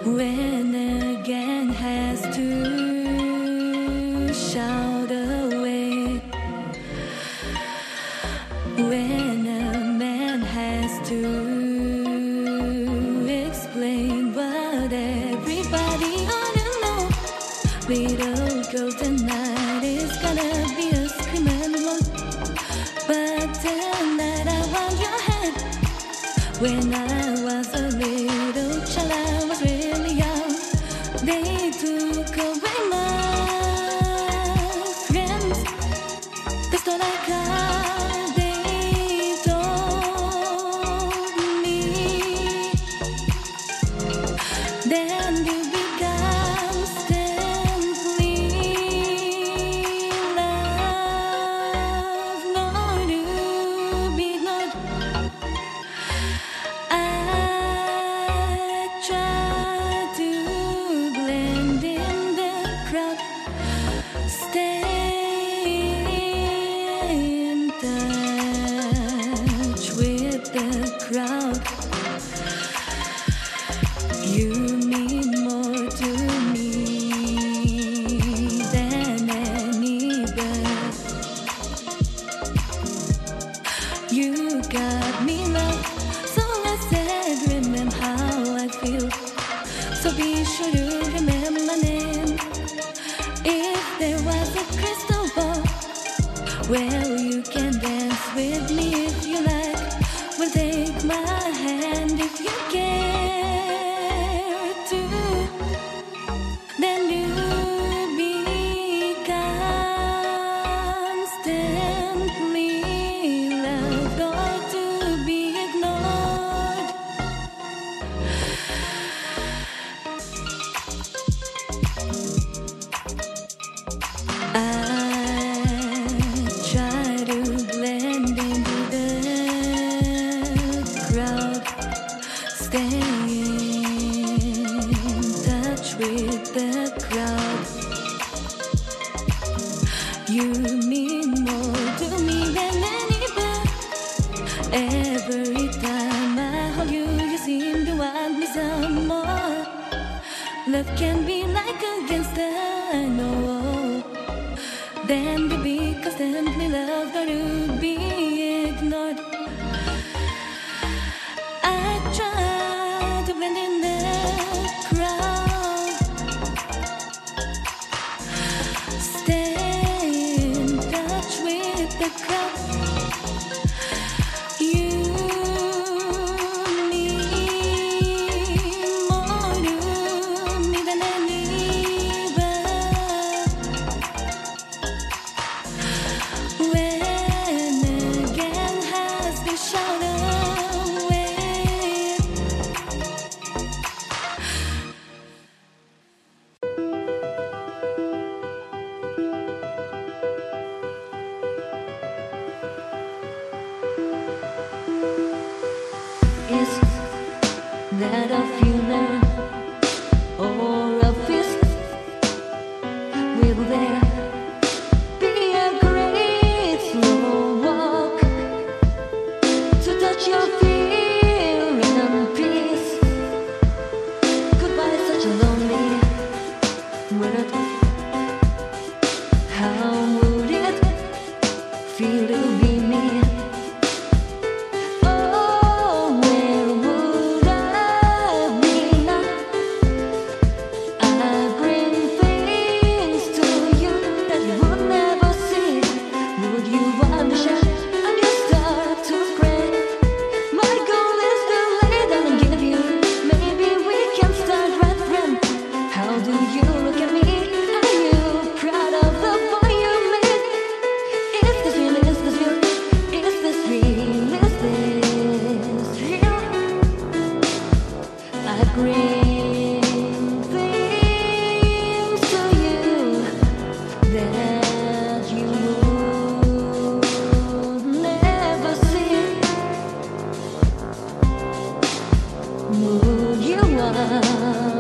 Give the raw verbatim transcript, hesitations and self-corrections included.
when a gang has to shout away, when a man has to explain what everybody ought to know. Little girl, tonight is gonna be a screaming load, but tonight I want your hand. When I was a little child, I was really young. They took away my friends. That's all I got. They told me. Then you become Stanley. Love, nor to be ignored. I try to blend in the crowd, stay in touch with the crowd. You mean more to me than any bird. You got me love, so I said, remember how I feel. So be sure to remember my name. If there was a crystal ball, well, you can dance with me if you like. Well, take my hand if you care to. Then you become constantly loved or to be ignored. I try to blend into the crowd, stay in touch with the crowd. You mean more to me than any bird. Every time I hold you, you seem to want me some more. Love can be like a gangster, I know. Then to be constantly loved or to be ignored. I try to blend in the crowd, stay in touch with the crowd. You mean more to me than any bird. When a gang has been shot away, is that a feeling or a fist? Will there be a great slow walk to touch your fear and peace? Goodbye, such a lonely word. How would it feel to be me? Oh, where would I be now? I bring things to you that you would never see. Would you understand? And you start to pray. My goal is to lay down and give you. Maybe we can start right from. How do you look at me? Are you proud of the boy you made? Is this real? Is this real? Is this real? Is this real? I bring things to you that you would never see. Would you want